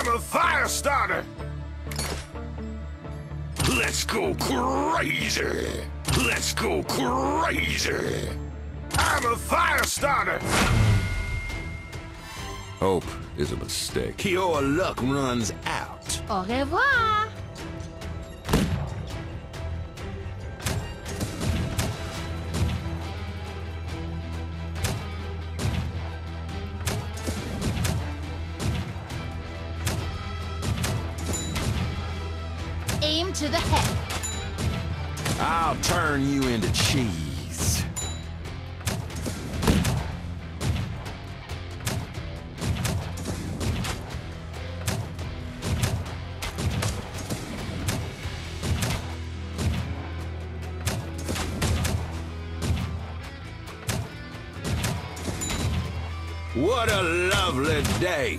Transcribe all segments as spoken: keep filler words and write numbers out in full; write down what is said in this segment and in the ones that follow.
I'm a fire starter. Let's go crazy. Let's go crazy. I'm a fire starter. Hope is a mistake. Your luck runs out. Au revoir. Aim to the head. I'll turn you into cheese. What a lovely day.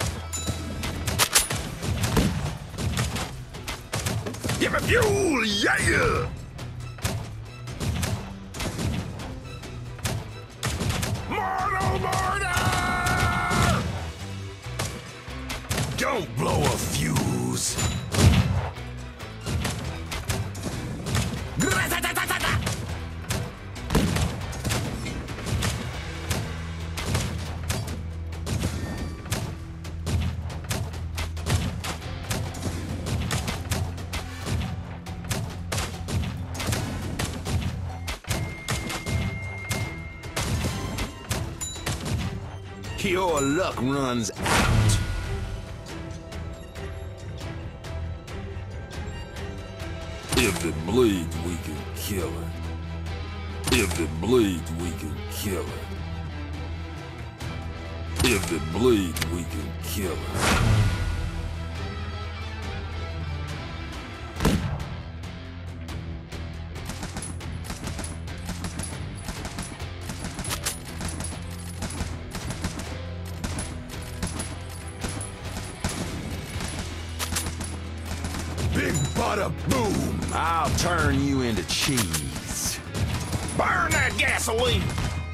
Give me fuel, yeah! Mortal murder! Don't blow a fuse. Your luck runs out. If it bleeds, we can kill it. If it bleeds, we can kill it. If it bleeds, we can kill it. Big bada boom! I'll turn you into cheese. Burn that gasoline!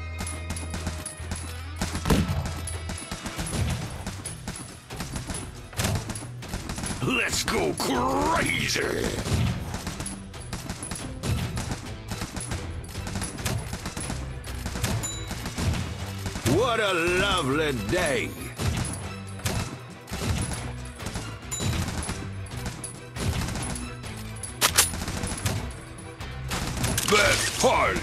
Let's go crazy! What a lovely day! Let's party!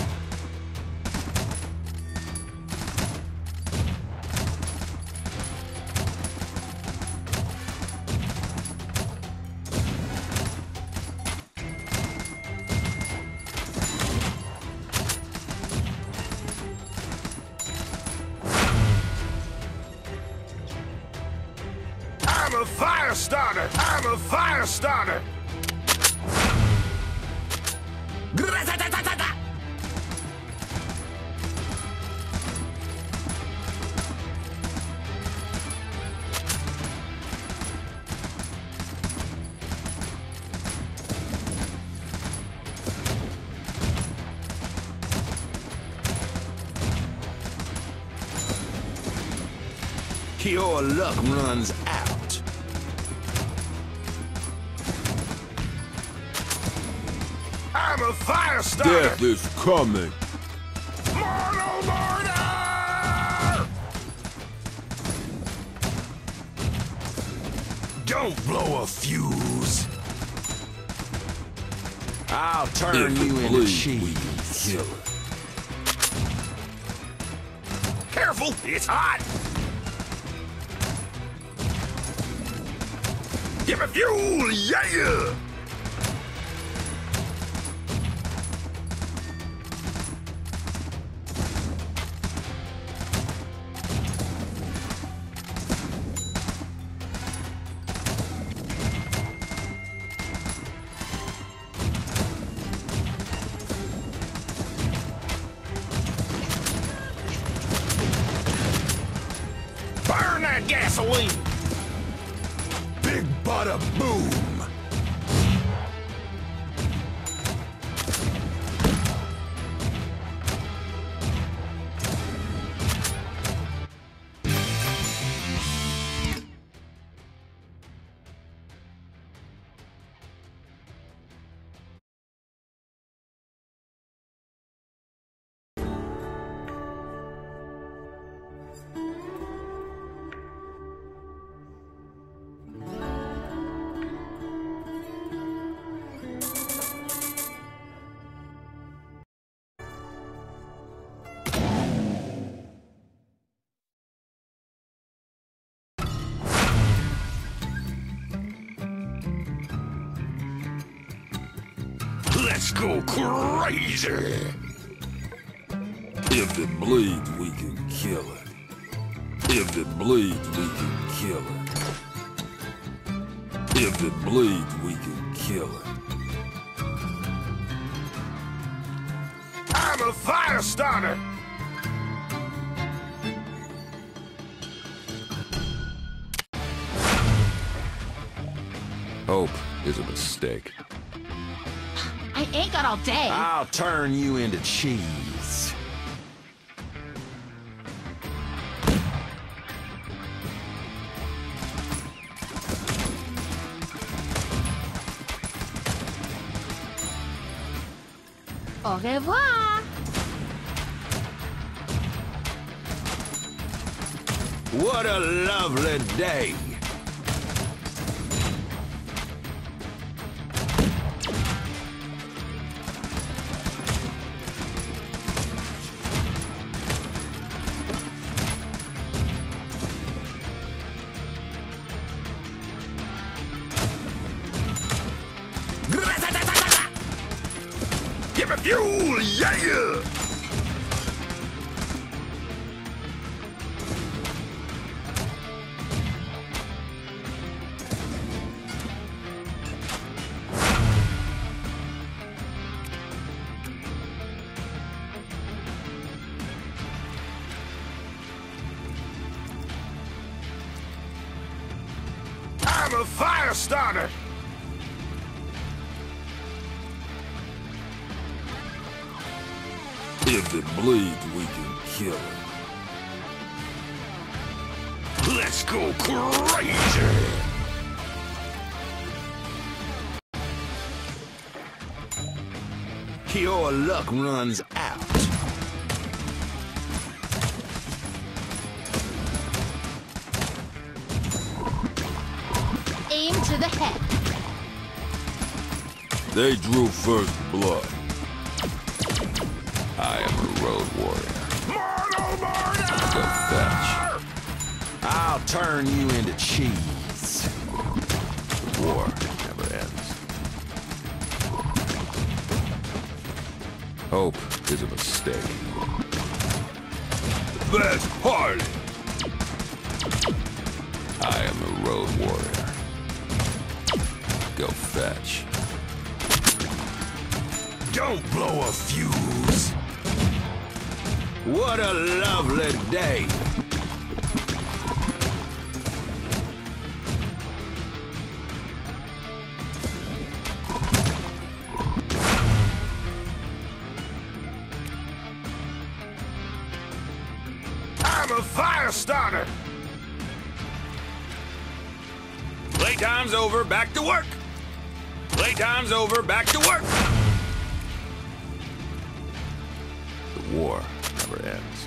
I'm a fire starter! I'm a fire starter! Your luck runs out. I'm a fire starter! Death is coming! Mortal murder! Don't blow a fuse. I'll turn If you it into bleeds, we can cheese. kill it. Careful, it's hot! Give me fuel, yeah! Burn that gasoline! Big bada boom! Let's go crazy! If it bleeds, we can kill it. If it bleeds, we can kill it. If it bleeds, we can kill it. I'm a fire starter! Hope is a mistake. I ain't got all day. I'll turn you into cheese. Au revoir. What a lovely day! Give me fuel, yeah! I'm a fire starter! If it bleeds, we can kill it. Let's go crazy! Your luck runs out. Aim to the head. They drew first blood. I am a road warrior. Mortal murder! Go fetch. I'll turn you into cheese. The war never ends. Hope is a mistake. That's hard. I am a road warrior. Go fetch. Don't blow a fuse. What a lovely day. I'm a fire starter. Playtime's over, back to work. Playtime's over, back to work. The war never ends.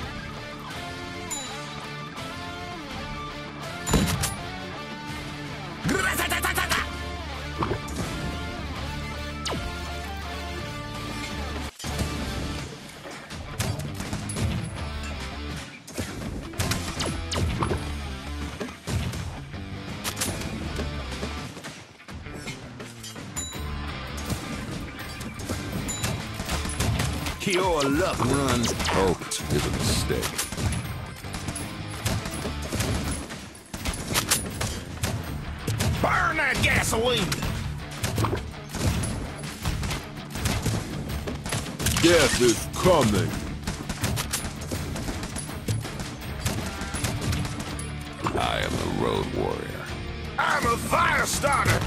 Your luck runs out. Hope is a mistake. Burn that gasoline! Death is coming. I am a road warrior. I'm a fire starter!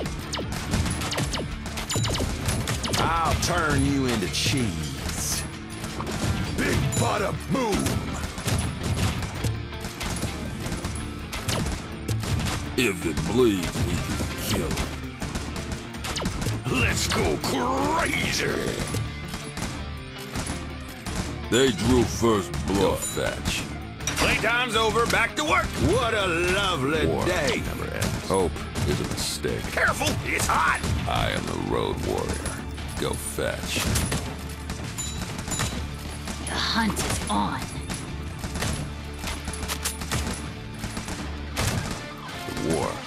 I'll turn you into cheese. Big bada boom! If it bleeds, we can kill it. Let's go crazy! They drew first blood. Fetch. Playtime's over, back to work! What a lovely War day! never ends. Hope is a mistake. Careful, it's hot! I am a road warrior. Go fetch. The hunt is on. The war